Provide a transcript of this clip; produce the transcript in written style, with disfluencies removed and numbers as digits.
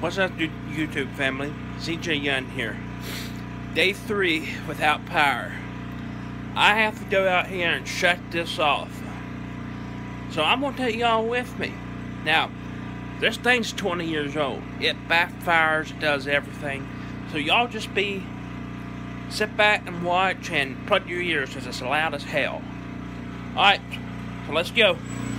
What's up, YouTube family? ZJ Yun here. Day 3 without power. I have to go out here and shut this off. So I'm going to take y'all with me. Now, this thing's 20 years old. It backfires, it does everything. So y'all just sit back and watch and plug your ears because it's loud as hell. Alright, so let's go.